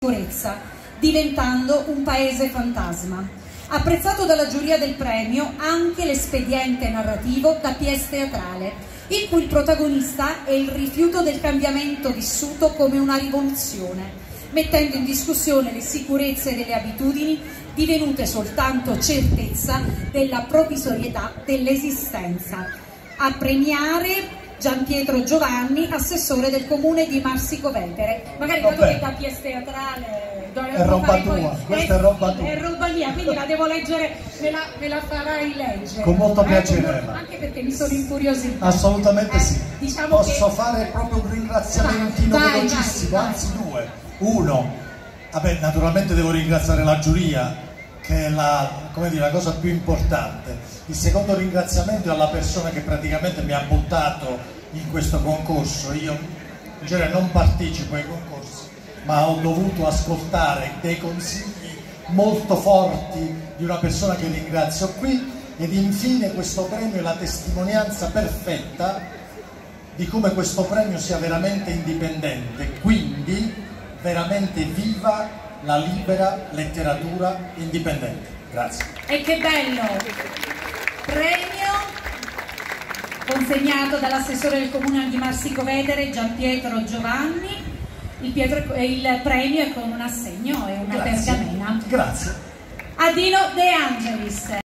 sicurezza, diventando un paese fantasma. Apprezzato dalla giuria del premio anche l'espediente narrativo da pièce teatrale, in cui il protagonista è il rifiuto del cambiamento vissuto come una rivoluzione, mettendo in discussione le sicurezze delle abitudini divenute soltanto certezza della provvisorietà dell'esistenza. A premiare Gianpietro Giovanni, assessore del comune di Marsico Vetere. Magari dato che da pièce teatrale è roba tua, questa è roba tua. È roba mia, quindi la devo leggere, me la farai leggere. Con molto piacere. Anche perché mi sono incuriosita. Assolutamente sì. Diciamo Posso fare proprio un ringraziamentino velocissimo, anzi due. Uno, vabbè, naturalmente devo ringraziare la giuria, che è la cosa più importante. Il secondo ringraziamento è alla persona che praticamente mi ha buttato in questo concorso. Io in genere non partecipo ai concorsi, ma ho dovuto ascoltare dei consigli molto forti di una persona che ringrazio qui. Ed infine questo premio è la testimonianza perfetta di come questo premio sia veramente indipendente, quindi veramente viva la libera letteratura indipendente. Grazie. E che bello! Premio consegnato dall'assessore del comune di Marsico Vetere, Gianpietro Giovanni. Il premio è con un assegno e una pergamena. Grazie. A Dino De Angelis.